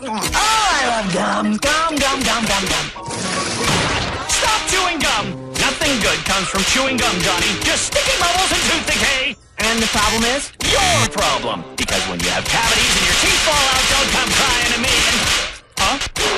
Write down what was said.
I love gum. Gum, gum, gum, gum, gum. Stop chewing gum! Nothing good comes from chewing gum, Johnny. Just sticky bubbles and tooth decay. And the problem is? Your problem. Because when you have cavities and your teeth fall out, don't come crying to me. Huh?